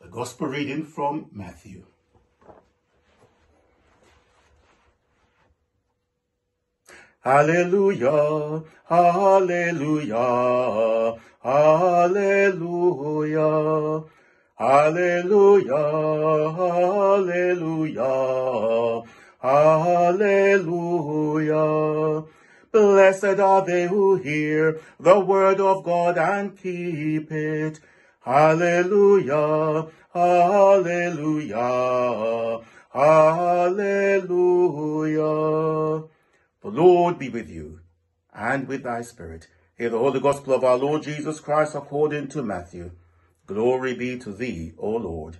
Gospel reading from Matthew. Hallelujah, hallelujah, hallelujah, hallelujah, hallelujah, hallelujah. Blessed are they who hear the word of God and keep it. Hallelujah, hallelujah, hallelujah. The Lord be with you, and with thy spirit. Hear the Holy Gospel of our Lord Jesus Christ according to Matthew. Glory be to thee, O Lord.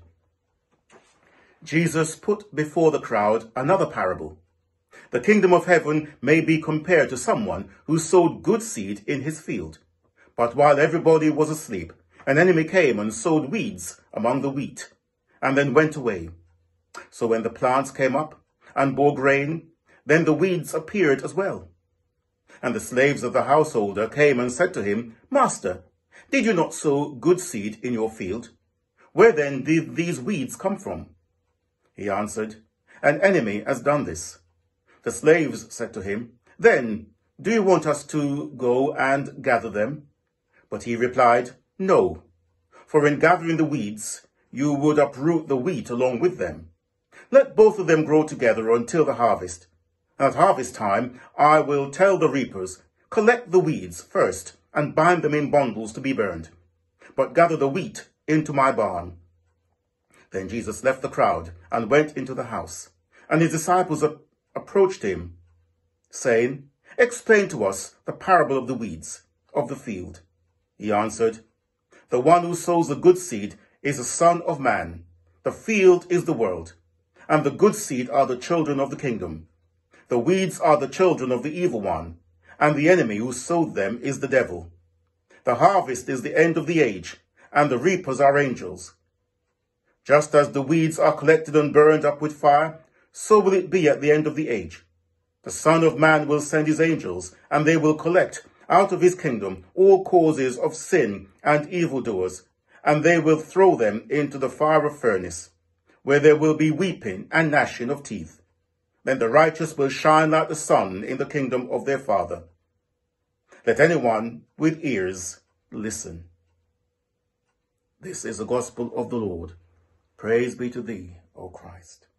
Jesus put before the crowd another parable. The kingdom of heaven may be compared to someone who sowed good seed in his field. But while everybody was asleep, an enemy came and sowed weeds among the wheat, and then went away. So when the plants came up and bore grain, then the weeds appeared as well. And the slaves of the householder came and said to him, Master, did you not sow good seed in your field? Where then did these weeds come from? He answered, An enemy has done this. The slaves said to him, Then do you want us to go and gather them? But he replied, No, for in gathering the weeds, you would uproot the wheat along with them. Let both of them grow together until the harvest. At harvest time, I will tell the reapers, Collect the weeds first and bind them in bundles to be burned, but gather the wheat into my barn. Then Jesus left the crowd and went into the house, and his disciples approached him, saying, Explain to us the parable of the weeds of the field. He answered, The one who sows the good seed is the Son of Man. The field is the world, and the good seed are the children of the kingdom. The weeds are the children of the evil one, and the enemy who sowed them is the devil. The harvest is the end of the age, and the reapers are angels. Just as the weeds are collected and burned up with fire, so will it be at the end of the age. The Son of Man will send his angels, and they will collect out of his kingdom all causes of sin and evildoers, and they will throw them into the fire of furnace, where there will be weeping and gnashing of teeth. Then the righteous will shine like the sun in the kingdom of their Father. Let anyone with ears listen. This is the gospel of the Lord. Praise be to thee, O Christ.